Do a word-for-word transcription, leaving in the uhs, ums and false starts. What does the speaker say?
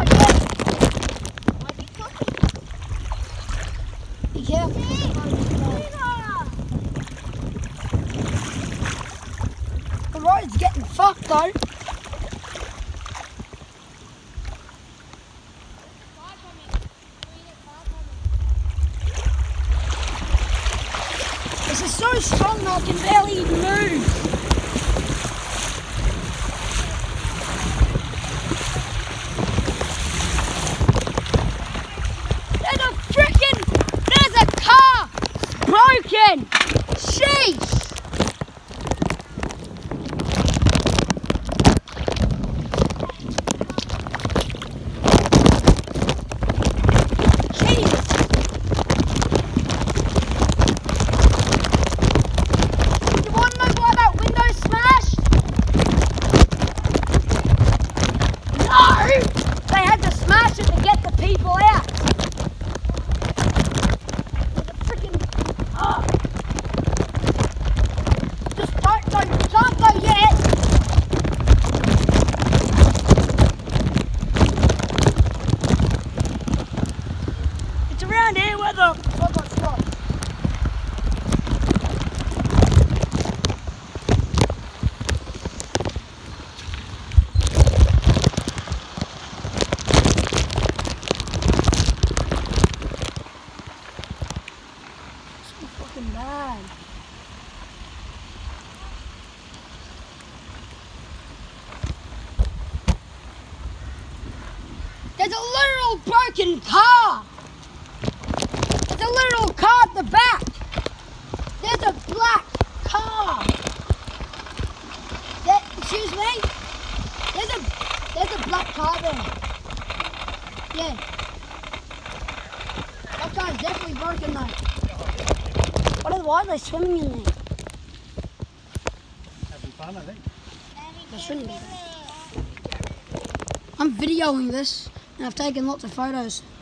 Be careful. The road's getting fucked though. This is so strong that I can barely even move. There's a frickin' there's a car broken. Sheesh. Bad. There's a literal broken car. There's a literal car at the back. There's a black car. There, excuse me. There's a there's a black car there. Yeah. That car's definitely broken though. What are, why are they swimming in there? Having fun, I think. They shouldn't be. I'm videoing this and I've taken lots of photos.